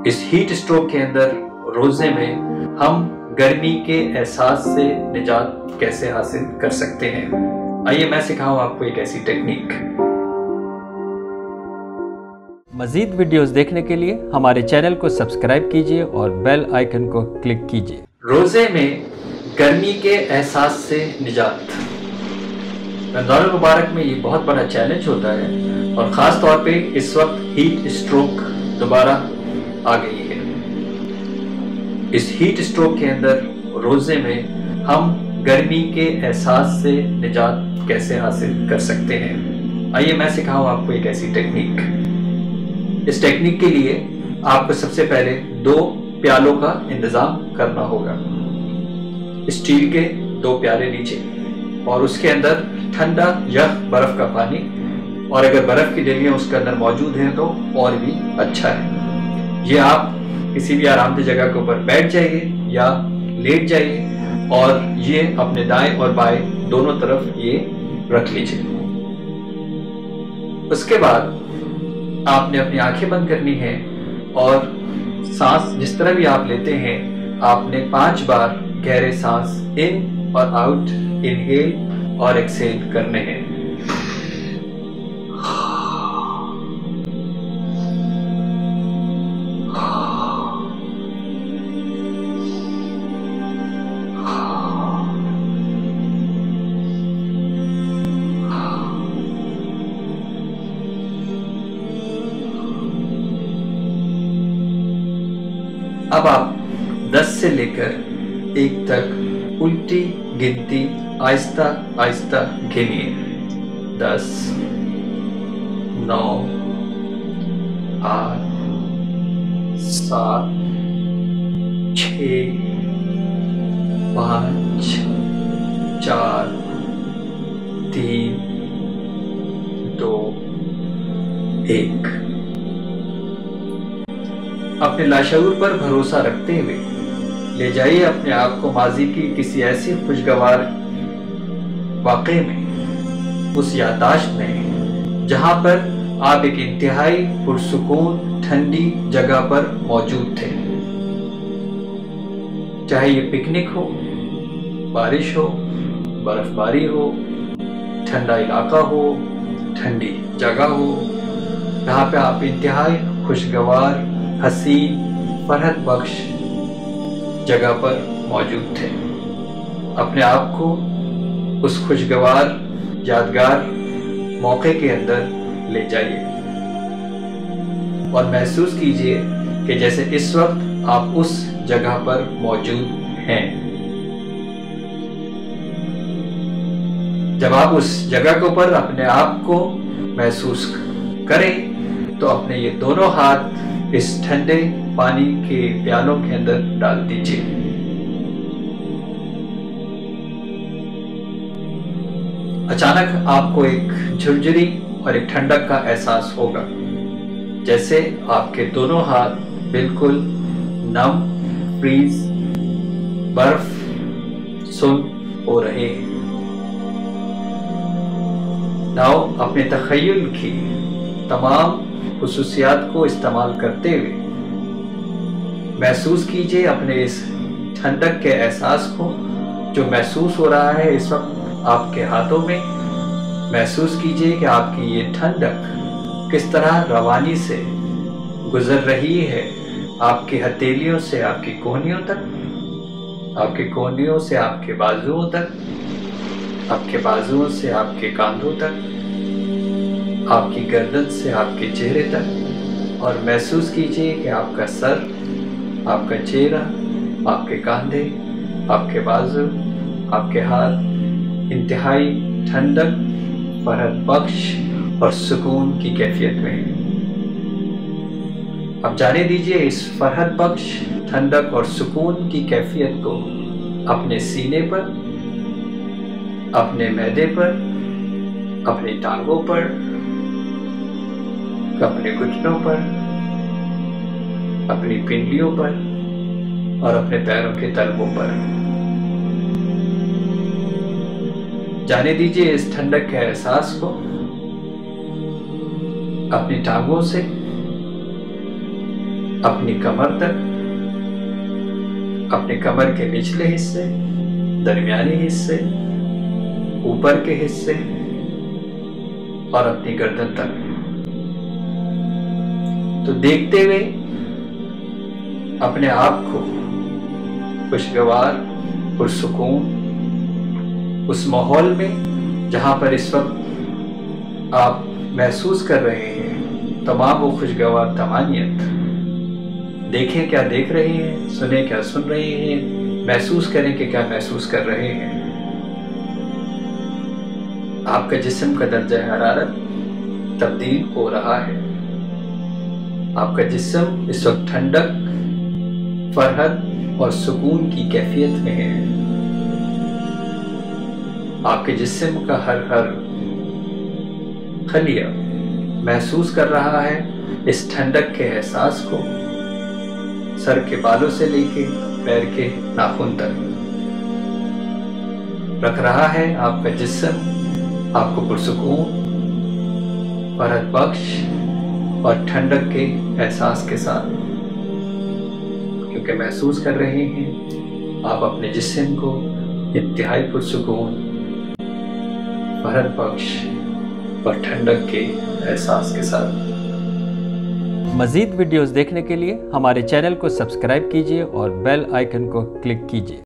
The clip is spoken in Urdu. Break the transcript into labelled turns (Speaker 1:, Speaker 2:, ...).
Speaker 1: اس ہیٹ اسٹروک کے اندر روزے میں ہم گرمی کے احساس سے نجات کیسے حاصل کر سکتے ہیں؟ آئیے میں سکھاؤں آپ کو ایک ایسی ٹیکنیک۔
Speaker 2: مزید ویڈیوز دیکھنے کے لیے ہمارے چینل کو سبسکرائب کیجیے اور بیل آئیکن کو کلک کیجیے۔
Speaker 1: روزے میں گرمی کے احساس سے نجات۔ رمضان المبارک میں یہ بہت بڑا چیلنج ہوتا ہے اور خاص طور پہ اس وقت ہیٹ اسٹروک دوبارہ آ گئی ہے۔ اس ہیٹ اسٹروک کے اندر روزے میں ہم گرمی کے احساس سے نجات کیسے حاصل کر سکتے ہیں؟ آئیے میں سکھاؤں آپ کو ایک ایسی ٹیکنیک۔ اس ٹیکنیک کے لیے آپ کو سب سے پہلے 2 پیالوں کا انتظام کرنا ہوگا۔ اسٹیل کے 2 پیالے لیجیے اور اس کے اندر ٹھنڈا یخ برف کا پانی، اور اگر برف کی ڈلیاں اس کے اندر موجود ہیں تو اور بھی اچھا ہے۔ یہ آپ کسی بھی آرام دہ جگہ کے اوپر بیٹھ جائیے یا لیٹ جائیے اور یہ اپنے دائیں اور بائیں دونوں طرف یہ رکھ لیجیے۔ اس کے بعد آپ نے اپنی آنکھیں بند کرنی ہے اور سانس جس طرح بھی آپ لیتے ہیں آپ نے 5 بار گہرے سانس ان اور آؤٹ، انہیل اور ایکسیل کرنے ہیں۔ اب آپ 10 سے لے کر 1 تک الٹی گنتی آہستہ آہستہ گنیے۔ 10، 9، 8، 7، 6، 5، 4، 3، 2، 1۔ اپنے لاشعور پر بھروسہ رکھتے ہوئے لے جائیے اپنے آپ کو ماضی کی کسی ایسی خوشگوار واقعے میں، اس یادداشت میں جہاں پر آپ ایک انتہائی پرسکون ٹھنڈی جگہ پر موجود تھے۔ چاہے یہ پکنک ہو، بارش ہو، برف باری ہو، ٹھنڈا علاقہ ہو، ٹھنڈی جگہ ہو، جہاں پہ آپ انتہائی خوشگوار، حسین، فرحت بخش جگہ پر موجود تھے۔ اپنے آپ کو اس خوشگوار یادگار موقع کے اندر لے جائیے اور محسوس کیجئے کہ جیسے اس وقت آپ اس جگہ پر موجود ہیں۔ جب آپ اس جگہ کے اوپر اپنے آپ کو محسوس کریں تو اپنے یہ دونوں ہاتھ اس ٹھنڈے پانی کے پیالوں کے اندر ڈال دیجیے۔ اچانک آپ کو ایک جھرجھری اور ایک ٹھنڈک کا احساس ہوگا، جیسے آپ کے دونوں ہاتھ بالکل نم، فریز، برف سن ہو رہے ہیں۔ ناؤ اپنے تخیل کی تمام خصوصیات کو استعمال کرتے ہوئے محسوس کیجئے اپنے اس ٹھنڈک کے احساس کو جو محسوس ہو رہا ہے اس وقت آپ کے ہاتھوں میں۔ محسوس کیجئے کہ آپ کی یہ ٹھنڈک کس طرح روانی سے گزر رہی ہے آپ کی ہتھیلیوں سے آپ کی کونیوں تک، آپ کے کونیوں سے آپ کے بازوؤں تک، آپ کے بازوؤں سے آپ کے کاندھوں تک، آپ کی گردن سے آپ کے چہرے تک، اور محسوس کیجئے کہ آپ کا سر، آپ کا چہرہ، آپ کے کاندھے، آپ کے بازو، آپ کے ہاتھ انتہائی ٹھنڈک، فرحت بخش اور سکون کی کیفیت میں۔ اب جانے دیجئے اس فرحت بخش، ٹھنڈک اور سکون کی کیفیت کو اپنے سینے پر، اپنے معدے پر، اپنی ٹانگوں پر، اپنے گھٹنوں پر، اپنی پنڈلیوں پر اور اپنے پیروں کے تلووں پر۔ جانے دیجئے اس ٹھنڈک کے احساس کو اپنی ٹانگوں سے अपनी कमर तक, अपने कमर के निचले हिस्से, दरमियानी हिस्से, ऊपर के हिस्से और अपनी गर्दन तक। तो देखते हुए अपने आप को खुशगवार, पुरसुकून उस माहौल में जहां पर इस वक्त आप महसूस कर रहे हैं तमाम वो खुशगवार तमानियत। देखें क्या देख रहे हैं, सुने क्या सुन रहे हैं, महसूस करें कि क्या महसूस कर रहे हैं। आपका जिस्म का दर्जा हरारत तब्दील हो रहा है। आपका जिस्म इस वक्त ठंडक, फरहत और सुकून की कैफियत में है। आपके जिस्म का हर खलिया महसूस कर रहा है इस ठंडक के एहसास को, सर के बालों से लेके पैर के नाखून तक। रख रहा है आपका जिस्म आपको पुरसुकून, फरहत बख्श और ठंडक के एहसास के साथ, क्योंकि महसूस कर रहे हैं आप अपने जिस्म को इंतहाई पुरसुकून, फरहत बख्श और ठंडक के एहसास के साथ।
Speaker 2: मज़ीद वीडियोज़ देखने के लिए हमारे चैनल को सब्सक्राइब कीजिए और बेल आइकन को क्लिक कीजिए।